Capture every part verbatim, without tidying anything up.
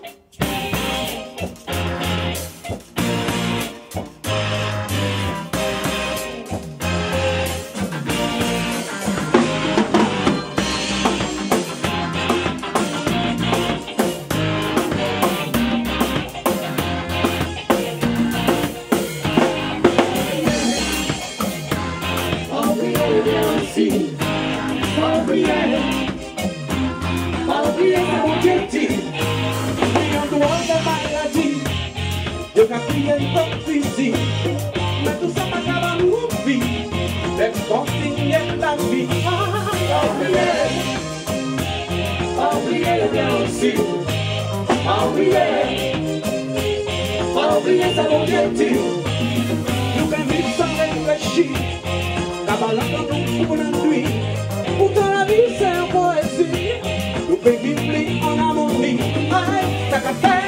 Eu capia então fiz, mas tu só acaba no ouvir. Deve conseguir da vida. Oublier, oublier bien aussi. Oublier, oublier c'est l'objectif. Nous vivons sans réfléchir, cabalant nous pour la nuit. Pourtant la vie c'est un poésie. Nous vivons en harmonie. Aïe, ça qu'a fait.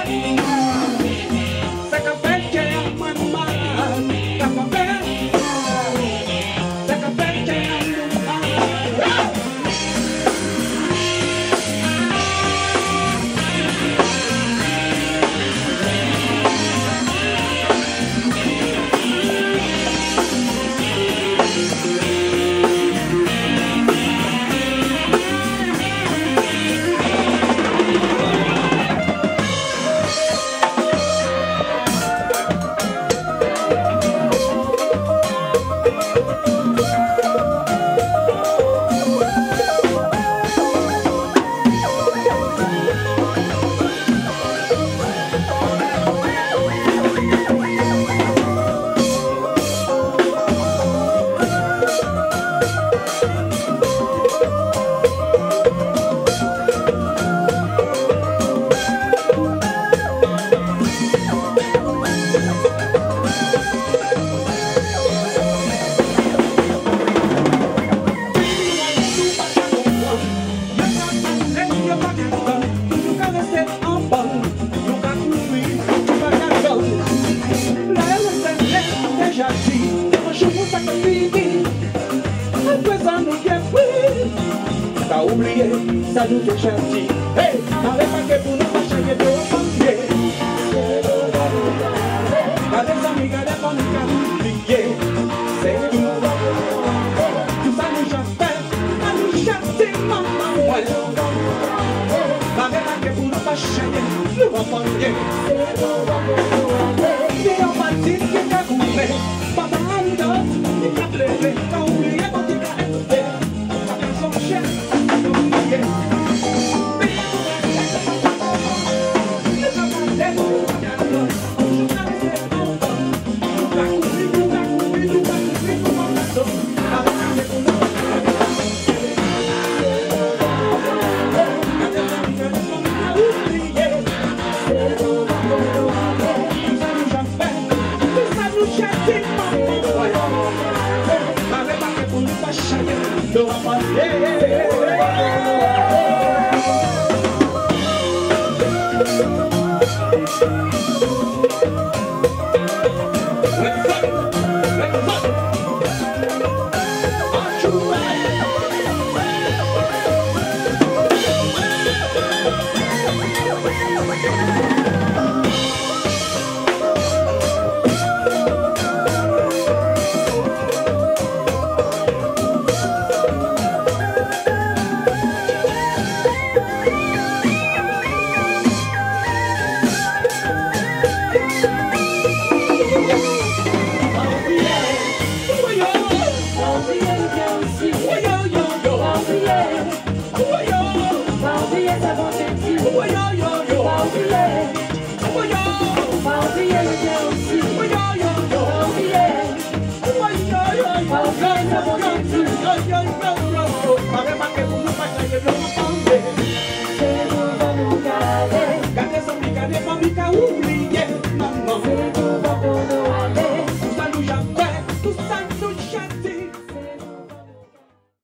T'as oublié, ça nous fait chanter. Hey, n'avez pas que pour nous pas changer de papier. Gardez des amis, gardez pour nous qu'à oublier. C'est tout. Tout ça nous j'appelle, à nous chanter, maman, ouais. N'avez pas que pour nous pas changer de papier. Et on va dire qu'il y a coupé. Papa, il doit, il a pleuré. T'as oublié quand il a écouté. Ta personne chère. We'll be right back.